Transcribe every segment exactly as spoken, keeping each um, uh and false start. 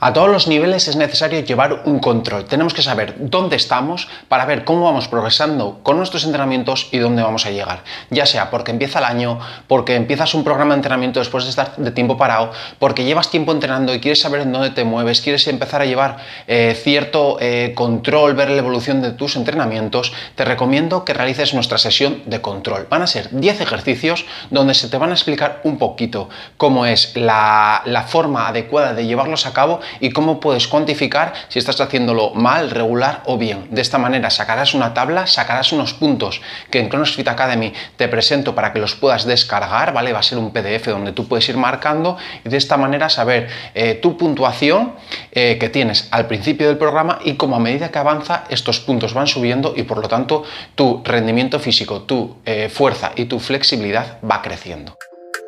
A todos los niveles es necesario llevar un control. Tenemos que saber dónde estamos para ver cómo vamos progresando con nuestros entrenamientos y dónde vamos a llegar. Ya sea porque empieza el año, porque empiezas un programa de entrenamiento después de estar de tiempo parado, porque llevas tiempo entrenando y quieres saber en dónde te mueves, quieres empezar a llevar eh, cierto eh, control, ver la evolución de tus entrenamientos, te recomiendo que realices nuestra sesión de control. Van a ser diez ejercicios donde se te van a explicar un poquito cómo es la, la forma adecuada de llevarlos a cabo y cómo puedes cuantificar si estás haciéndolo mal, regular o bien. De esta manera sacarás una tabla, sacarás unos puntos que en CrossFit Academy te presento para que los puedas descargar, ¿vale? Va a ser un P D F donde tú puedes ir marcando y de esta manera saber eh, tu puntuación eh, que tienes al principio del programa y cómo a medida que avanza estos puntos van subiendo y por lo tanto tu rendimiento físico, tu eh, fuerza y tu flexibilidad va creciendo.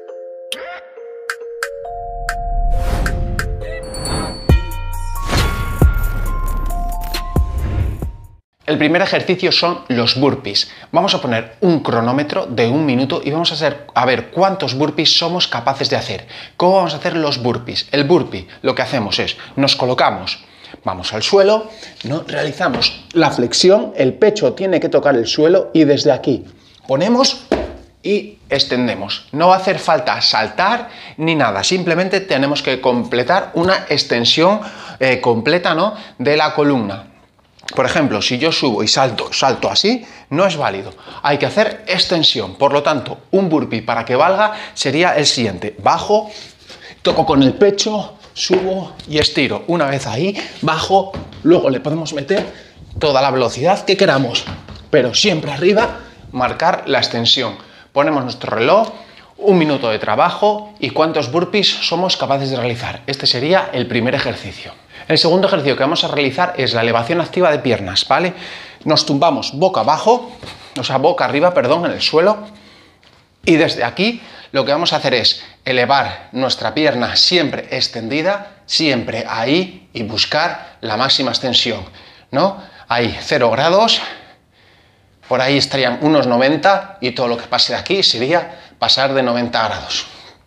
El primer ejercicio son los burpees. Vamos a poner un cronómetro de un minuto y vamos a, hacer, a ver cuántos burpees somos capaces de hacer. ¿Cómo vamos a hacer los burpees? El burpee lo que hacemos es, nos colocamos, vamos al suelo, ¿no? Realizamos la flexión, el pecho tiene que tocar el suelo y desde aquí ponemos y extendemos. No va a hacer falta saltar ni nada, simplemente tenemos que completar una extensión eh, completa, ¿no? de la columna. Por ejemplo, si yo subo y salto, salto así, no es válido. Hay que hacer extensión. Por lo tanto, un burpee para que valga sería el siguiente. Bajo, toco con el pecho, subo y estiro. Una vez ahí, bajo, luego le podemos meter toda la velocidad que queramos. Pero siempre arriba, marcar la extensión. Ponemos nuestro reloj, un minuto de trabajo y cuántos burpees somos capaces de realizar. Este sería el primer ejercicio. El segundo ejercicio que vamos a realizar es la elevación activa de piernas, ¿vale? Nos tumbamos boca abajo, o sea, boca arriba, perdón, en el suelo, y desde aquí lo que vamos a hacer es elevar nuestra pierna siempre extendida, siempre ahí, y buscar la máxima extensión, ¿no? Ahí, cero grados, por ahí estarían unos noventa, y todo lo que pase de aquí sería pasar de noventa grados.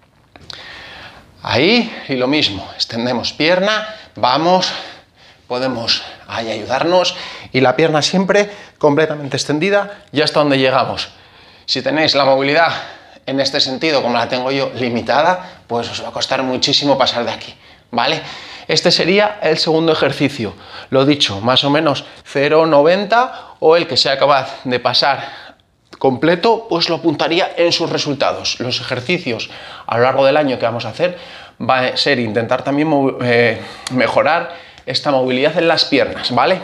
Ahí, y lo mismo, extendemos pierna, vamos, podemos ahí ayudarnos y la pierna siempre completamente extendida y hasta donde llegamos. Si tenéis la movilidad en este sentido, como la tengo yo, limitada, pues os va a costar muchísimo pasar de aquí, ¿vale? Este sería el segundo ejercicio. Lo dicho, más o menos cero coma noventa o el que sea capaz de pasar completo, pues lo apuntaría en sus resultados. Los ejercicios a lo largo del año que vamos a hacer va a ser intentar también eh, mejorar esta movilidad en las piernas, ¿vale?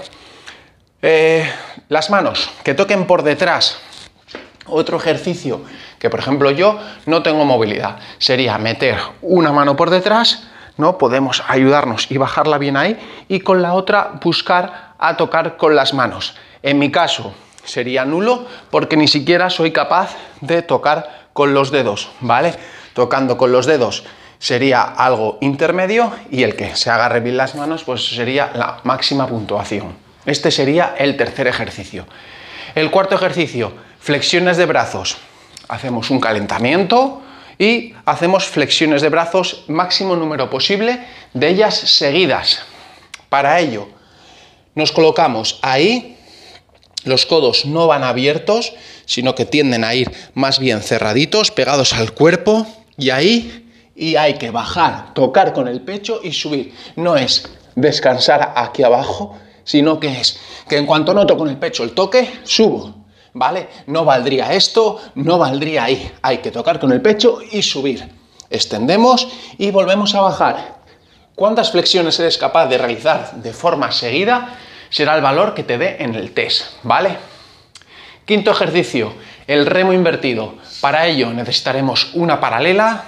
Eh, las manos, que toquen por detrás. Otro ejercicio que, por ejemplo, yo no tengo movilidad, sería meter una mano por detrás, ¿no? Podemos ayudarnos y bajarla bien ahí, y con la otra buscar a tocar con las manos. En mi caso sería nulo porque ni siquiera soy capaz de tocar con los dedos, ¿vale? Tocando con los dedos sería algo intermedio y el que se agarre bien las manos pues sería la máxima puntuación. Este sería el tercer ejercicio. El cuarto ejercicio, flexiones de brazos. Hacemos un calentamiento y hacemos flexiones de brazos, máximo número posible de ellas seguidas. Para ello nos colocamos ahí. Los codos no van abiertos, sino que tienden a ir más bien cerraditos, pegados al cuerpo, y ahí, y hay que bajar, tocar con el pecho y subir. No es descansar aquí abajo, sino que es que en cuanto noto con el pecho el toque, subo, ¿vale? No valdría esto, no valdría ahí. Hay que tocar con el pecho y subir. Extendemos y volvemos a bajar. ¿Cuántas flexiones eres capaz de realizar de forma seguida? Será el valor que te dé en el test, ¿vale? Quinto ejercicio, el remo invertido. Para ello necesitaremos una paralela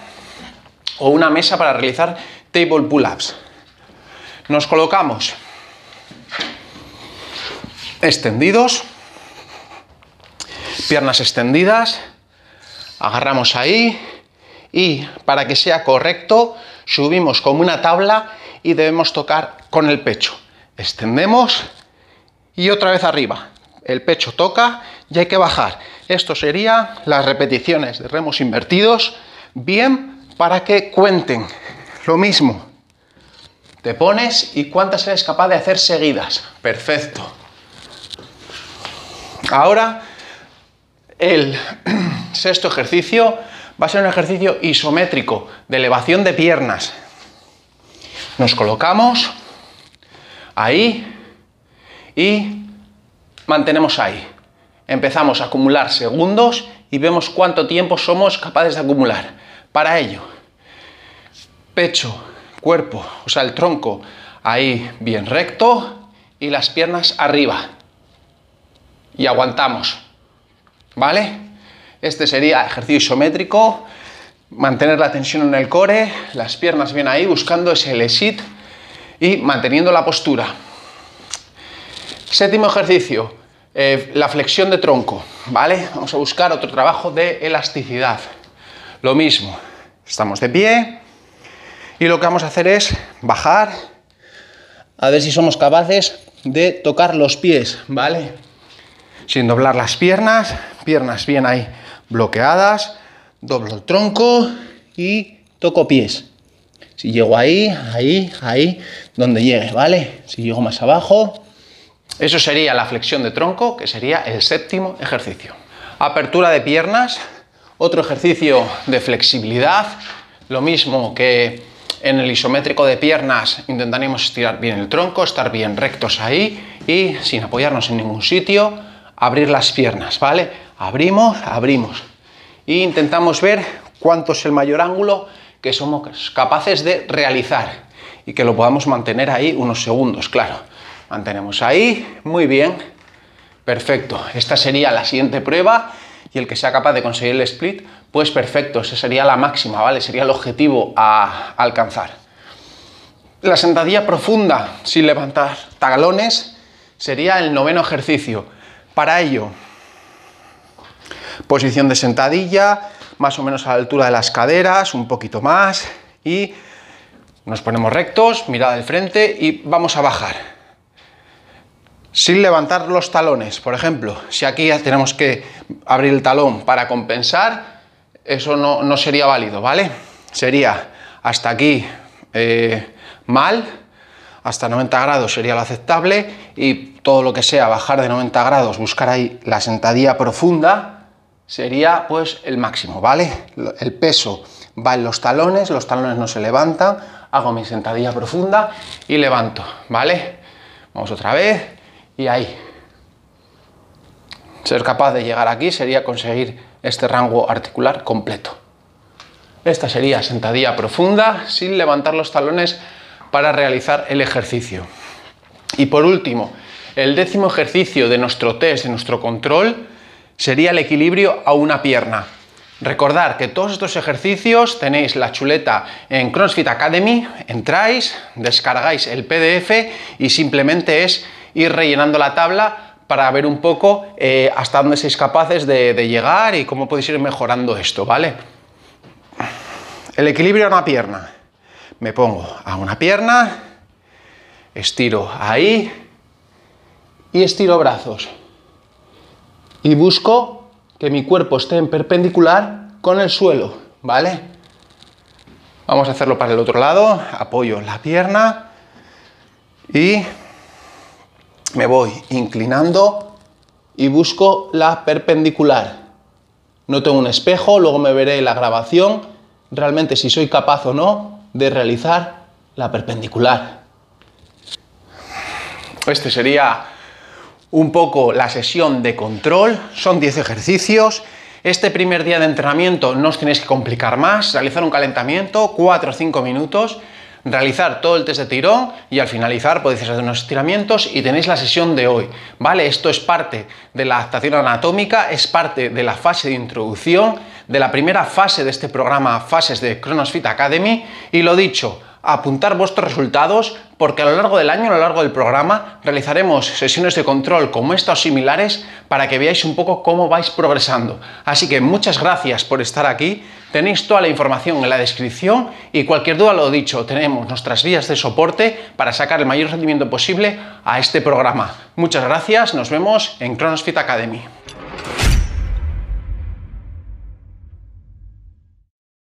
o una mesa para realizar table pull-ups. Nos colocamos extendidos, piernas extendidas, agarramos ahí y para que sea correcto subimos como una tabla y debemos tocar con el pecho. Extendemos y otra vez arriba. El pecho toca y hay que bajar. Esto serían las repeticiones de remos invertidos, bien para que cuenten. Lo mismo. Te pones y cuántas eres capaz de hacer seguidas. Perfecto. Ahora, el sexto ejercicio va a ser un ejercicio isométrico de elevación de piernas. Nos colocamos ahí y mantenemos ahí. Empezamos a acumular segundos y vemos cuánto tiempo somos capaces de acumular. Para ello, pecho, cuerpo, o sea, el tronco ahí bien recto y las piernas arriba. Y aguantamos, ¿vale? Este sería ejercicio isométrico, mantener la tensión en el core, las piernas bien ahí, buscando ese L-sit y manteniendo la postura. Séptimo ejercicio, eh, la flexión de tronco, ¿vale? Vamos a buscar otro trabajo de elasticidad. Lo mismo, estamos de pie y lo que vamos a hacer es bajar, a ver si somos capaces de tocar los pies, ¿vale? Sin doblar las piernas, piernas bien ahí bloqueadas, doblo el tronco y toco pies. Si llego ahí, ahí, ahí, donde llegue, ¿vale? Si llego más abajo, eso sería la flexión de tronco, que sería el séptimo ejercicio. Apertura de piernas, otro ejercicio de flexibilidad, lo mismo que en el isométrico de piernas, intentaremos estirar bien el tronco, estar bien rectos ahí y sin apoyarnos en ningún sitio, abrir las piernas, ¿vale? Abrimos, abrimos e intentamos ver cuánto es el mayor ángulo que somos capaces de realizar y que lo podamos mantener ahí unos segundos, claro. Mantenemos ahí, muy bien, perfecto. Esta sería la siguiente prueba y el que sea capaz de conseguir el split, pues perfecto, esa sería la máxima, ¿vale? Sería el objetivo a alcanzar. La sentadilla profunda sin levantar talones sería el noveno ejercicio. Para ello, posición de sentadilla, más o menos a la altura de las caderas, un poquito más, y nos ponemos rectos, mirada al frente y vamos a bajar. Sin levantar los talones, por ejemplo, si aquí ya tenemos que abrir el talón para compensar, eso no, no sería válido, ¿vale? Sería hasta aquí eh, mal, hasta noventa grados sería lo aceptable y todo lo que sea bajar de noventa grados, buscar ahí la sentadilla profunda, sería pues el máximo, ¿vale? El peso va en los talones, los talones no se levantan, hago mi sentadilla profunda y levanto, ¿vale? Vamos otra vez y ahí. Ser capaz de llegar aquí sería conseguir este rango articular completo. Esta sería sentadilla profunda sin levantar los talones para realizar el ejercicio. Y por último, el décimo ejercicio de nuestro test, de nuestro control, sería el equilibrio a una pierna. Recordad que todos estos ejercicios tenéis la chuleta en CrossFit Academy, entráis, descargáis el P D F y simplemente es ir rellenando la tabla para ver un poco eh, hasta dónde sois capaces de, de llegar y cómo podéis ir mejorando esto, ¿vale? El equilibrio a una pierna. Me pongo a una pierna, estiro ahí y estiro brazos. Y busco que mi cuerpo esté en perpendicular con el suelo, ¿vale? Vamos a hacerlo para el otro lado. Apoyo la pierna y me voy inclinando y busco la perpendicular. No tengo un espejo, luego me veré en la grabación realmente si soy capaz o no de realizar la perpendicular. Este sería un poco la sesión de control, son diez ejercicios. Este primer día de entrenamiento no os tenéis que complicar más, realizar un calentamiento, cuatro o cinco minutos, realizar todo el test de tirón y al finalizar podéis hacer unos estiramientos y tenéis la sesión de hoy, ¿vale? Esto es parte de la adaptación anatómica, es parte de la fase de introducción, de la primera fase de este programa, fases de CrossFit Academy, y lo dicho, apuntar vuestros resultados porque a lo largo del año, a lo largo del programa, realizaremos sesiones de control como estas o similares para que veáis un poco cómo vais progresando. Así que muchas gracias por estar aquí, tenéis toda la información en la descripción y cualquier duda, lo dicho, tenemos nuestras vías de soporte para sacar el mayor rendimiento posible a este programa. Muchas gracias, nos vemos en CrossFit Academy.